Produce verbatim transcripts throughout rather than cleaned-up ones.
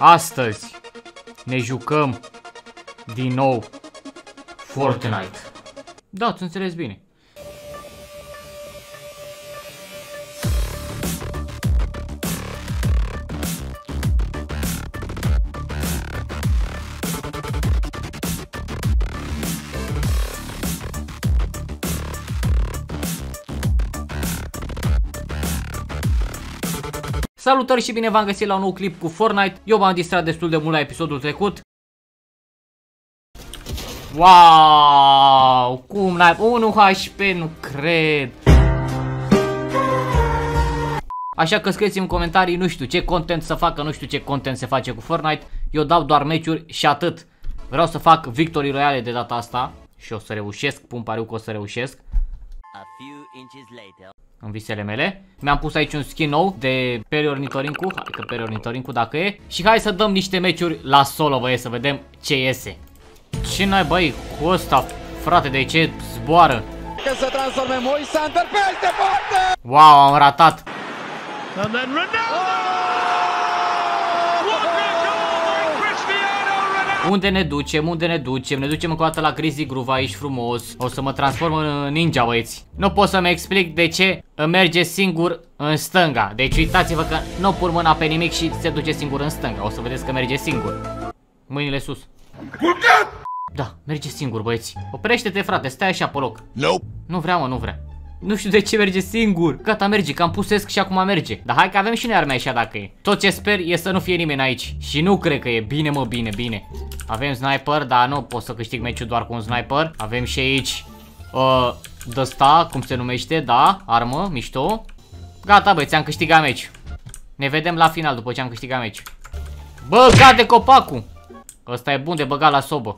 Astăzi ne jucăm din nou Fortnite. Da, ți înțeles bine. Salutări și bine v-am găsit la un nou clip cu Fortnite. Eu m-am distrat destul de mult la episodul trecut. Wow! Cum n-ai... unu H P, nu cred. Așa că scrieți-mi în comentarii, nu știu ce content să facă, nu știu ce content se face cu Fortnite. Eu dau doar meciuri și atât. Vreau să fac victorii royale de data asta. Și o să reușesc, pun pariu că o să reușesc în visele mele. Mi-am pus aici un skin nou de Periornitorincu, hai că Periornitorincu dacă e. Și hai să dăm niște meciuri la solo, băieți, să vedem ce iese. Ce n-ai, băi, cu ăsta, frate, de ce zboară? Că se transforme Moise Hunter peste poartă! Wow, am ratat. Unde ne ducem, unde ne ducem? Ne ducem încă o dată la Grizzly Groove aici frumos. O să mă transform în ninja, băieți. Nu pot să-mi explic de ce îmi merge singur în stânga. Deci uitați-vă că nu pun mâna pe nimic și se duce singur în stânga. O să vedeți că merge singur. Mâinile sus. Da, merge singur, băieți. Oprește-te, frate, stai așa pe loc. Nope. Nu vrea, mă, nu vrea. Nu știu de ce merge singur. Gata, merge, că am pus esc și acum merge. Dar hai că avem și noi arme așa dacă e. Tot ce sper e să nu fie nimeni aici. Și nu cred că e. Bine, mă, bine, bine. Avem sniper, dar nu pot să câștig meciul doar cu un sniper. Avem și aici uh, de-asta, cum se numește, da, armă, mișto. Gata, băi, ți-am câștigat meciul. Ne vedem la final după ce am câștigat meciul. Bă, cade copacul. Ăsta e bun de băgat la sobă.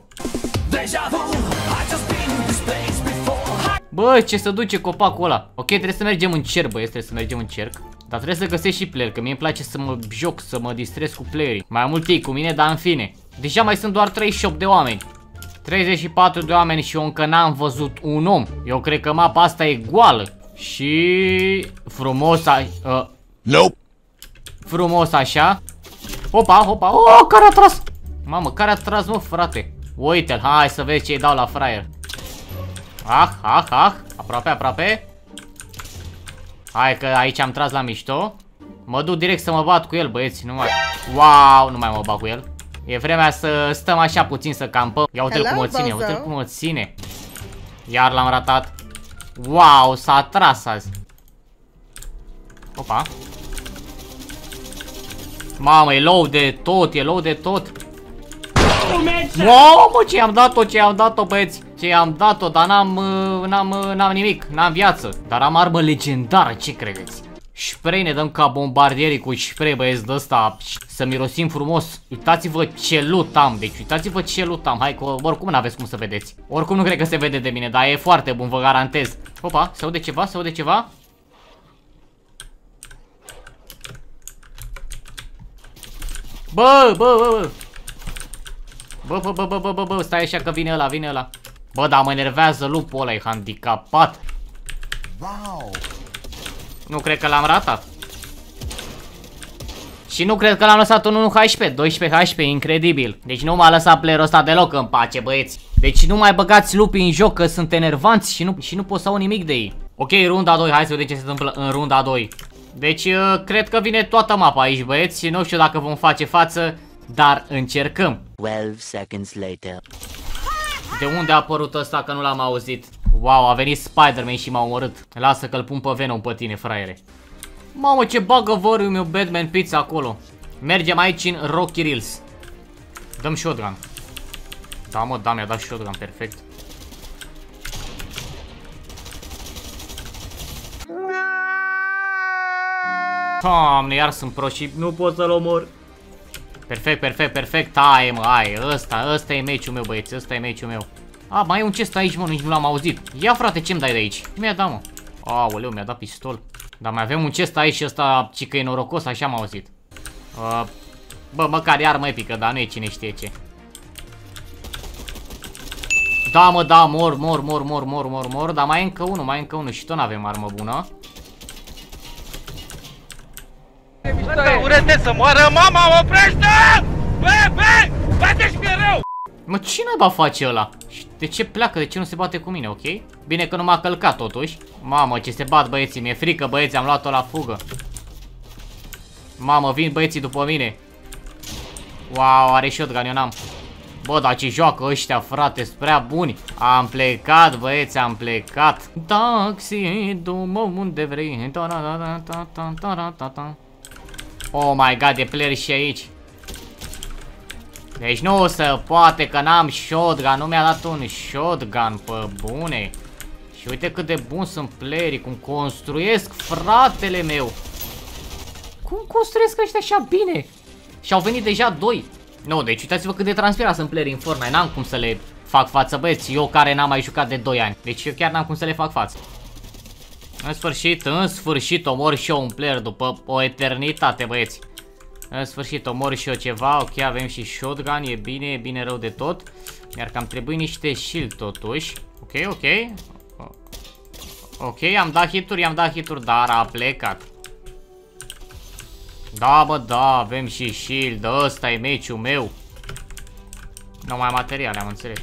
Bă, ce să duce copacul ăla. Ok, trebuie să mergem în cerc, băieți, trebuie să mergem în cerc. Dar trebuie să găsesc și player, că mie îmi place să mă joc, să mă distrez cu playerii. Mai mult ei cu mine, dar în fine. Deja mai sunt doar treizeci și opt de oameni. treizeci și patru de oameni și eu încă n-am văzut un om. Eu cred că mapa asta e goală. Și... frumos a... Uh, nope. Frumos așa. Hopa, hopa, oh, care a tras? Mamă, care a tras, mă, frate? Uite-l, hai să vezi ce-i dau la fraier. Ah, ah, ah, aproape, aproape. Hai că aici am tras la mișto. Mă duc direct să mă bat cu el, băieți, nu mai... Wow, nu mai mă bat cu el. E vremea să stăm așa puțin să campăm. Ia uite-l cum mă ține, ia uite-l cum mă ține. Iar l-am ratat. Wow, s-a tras azi. Opa. Mamă, e low de tot, e low de tot. Mamă, ce i-am dat-o, ce i-am dat-o, băieți. Ce i-am dat-o, dar n-am n-am n-am nimic, n-am viață. Dar am armă legendară, ce credeți? Spray, ne dăm ca bombardierii cu spray, băieți, de ăsta. Să mirosim frumos. Uitați-vă ce loot am, deci uitați-vă ce loot am. Hai că oricum n-aveți cum să vedeți. Oricum nu cred că se vede de mine, dar e foarte bun, vă garantez. Opa, se aude ceva, se aude ceva. Bă, bă, bă, bă. Bă, bă, bă, bă, bă, bă, bă, stai așa că vine ăla, vine ăla. Bă, dar mă enervează lupul ăla, e handicapat. Wow. Nu cred că l-am ratat. Și nu cred că l-am lăsat un unu H P, doisprezece H P, incredibil. Deci nu m-a lăsat playerul ăsta deloc în pace, băieți. Deci nu mai băgați lupii în joc, că sunt enervanți și nu, și nu pot să au nimic de ei. Ok, runda doi, hai să vedem ce se întâmplă în runda doi. Deci cred că vine toată mapa aici, băieți, și nu știu dacă vom face față, dar încercăm. twelve seconds later. De unde a apărut ăsta, că nu l-am auzit? Wow, a venit Spider-Man și m-a omorât. Lasă că-l pun pe Venom pe tine, fraiere. Mamă, ce bagă vărul meu Batman Pizza acolo. Mergem aici în Rocky Rills. Dăm shotgun. Da, mă, da, mi-a dat shotgun, perfect. Doamne, iar sunt pro și nu pot să-l omor. Perfect, perfect, perfect. Hai, mă, hai, ăsta, ăsta e meciul meu, băieți, ăsta e meciul meu. A, mai e un chest aici, mă, nici nu l-am auzit. Ia, frate, ce-mi dai de aici? Mi-a dat, mă. Aoleu, mi-a dat pistol. Dar mai avem un chest aici și ăsta, cică e norocos, așa am auzit. uh, Bă, măcar e armă epică, dar nu e cine știe ce. Da, mă, da, mor, mor, mor, mor, mor, mor, mor. Dar mai e încă unul, mai e încă unul și tot n-avem armă bună. Urete să moară mama, oprește! Bă, bă! Bate-și mi-e rău! Mă, ce naiba face ăla? Și de ce pleacă? De ce nu se bate cu mine, ok? Bine că nu m-a călcat totuși. Mamă, ce se bat băieții, mi-e frică băieții, am luat-o la fugă. Mamă, vin băieții după mine. Wow, are shotgun, eu n-am. Bă, dar ce joacă ăștia, frate, sunt prea buni. Am plecat, băieți, am plecat. Taxi, du-mă unde vrei. Oh my god, e player și aici. Deci nu se poate că n-am shotgun, nu mi-a dat un shotgun, pe bune. Și uite cât de bun sunt playerii, cum construiesc, fratele meu. Cum construiesc ăștia așa bine? Și au venit deja doi. Nu, deci uitați-vă cât de transpirați sunt playerii în Fortnite, n-am cum să le fac față, băieți, eu care n-am mai jucat de doi ani. Deci eu chiar n-am cum să le fac față. În sfârșit, în sfârșit omor și eu un player după o eternitate, băieți. În sfârșit omor și eu ceva, ok, avem și shotgun, e bine, e bine rău de tot. Iar că am trebuit niște shield totuși. Ok, ok. Ok, am dat hituri, am dat hituri, dar a plecat. Da, bă, da, avem și shield, ăsta e meciul meu. Nu mai am materiale, am înțeles.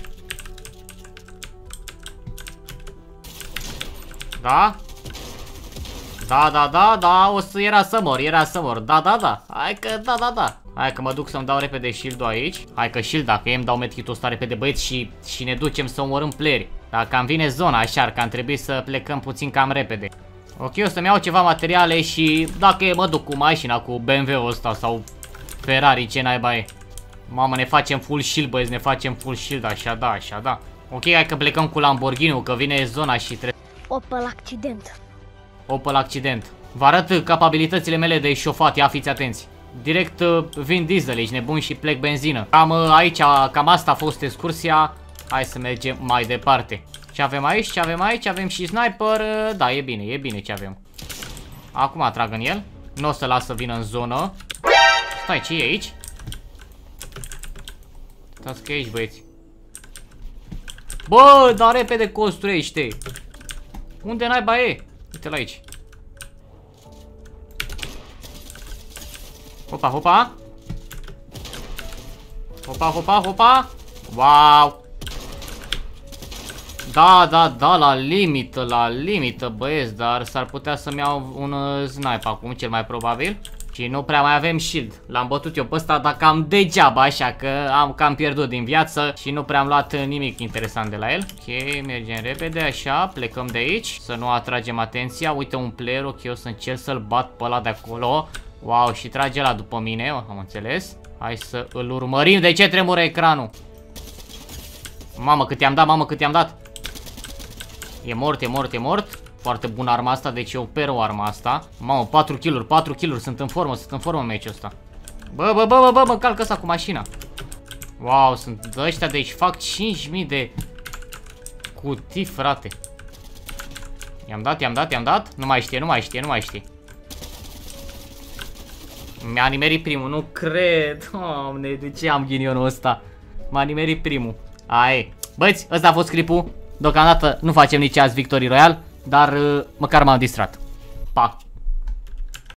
Da? Da, da, da, da, o să era să mor, era să mor, da, da, da, hai că, da, da, da. Hai că mă duc să-mi dau repede shield-ul aici. Hai că shield, dacă e, îmi dau medkit-ul ăsta repede, băieți, și, și ne ducem să omorâm playeri. Dacă îmi vine zona așa, că am trebuit să plecăm puțin cam repede. Ok, o să-mi iau ceva materiale și dacă e, mă duc cu mașina, cu B M W-ul ăsta sau Ferrari, ce naiba e. Mamă, ne facem full shield, băieți, ne facem full shield, așa da, așa da. Ok, hai că plecăm cu Lamborghini-ul, că vine zona și trebuie... Opel accident. Opel accident. Vă arăt capabilitățile mele de șofat, ia fiți atenți. Direct uh, vin diesel, ești nebun și plec benzină. Cam uh, aici, cam asta a fost excursia. Hai să mergem mai departe. Ce avem aici? Ce avem aici? Avem și sniper. Uh, da, e bine, e bine ce avem. Acum atrag în el. Nu o să las să vină în zonă. Stai, ce e aici? Stați că e aici, băieți. Bă, dar repede construiește. Unde naiba e? Uite-l aici. Hopa, hopa. Hopa, hopa, hopa. Wow. Da, da, da, la limită, la limită, băieți, dar s-ar putea să-mi iau un uh, sniper acum, cel mai probabil. Și nu prea mai avem shield. L-am bătut eu pe ăsta, dar cam degeaba, așa că am cam pierdut din viață și nu prea am luat nimic interesant de la el. Ok, mergem repede, așa, plecăm de aici, să nu atragem atenția. Uite un player, ok, o să încerc să-l bat pe ăla de acolo. Wow, și trage la după mine, am înțeles. Hai să îl urmărim. De ce tremură ecranul? Mamă, cât i-am dat, mamă, cât i-am dat. E mort, e mort, e mort. Foarte bună arma asta, deci eu pero arma asta. Mamă, patru kill-uri, patru kill-uri, sunt în formă, sunt în formă în meciul ăsta. Bă, bă, bă, bă, bă, mă calcă ăsta cu mașina. Wow, sunt ăștia de aici, fac cinci mii de cutii, frate. I-am dat, i-am dat, i-am dat. Nu mai știe, nu mai știe, nu mai știe. Mi-a nimerit primul, nu cred. Doamne, de ce am ghinionul ăsta? M-a nimerit primul. Aie. Băieți, ăsta a fost clipul. Deocamdată nu facem nici azi Victory Royale, dar uh, măcar m-am distrat. Pa!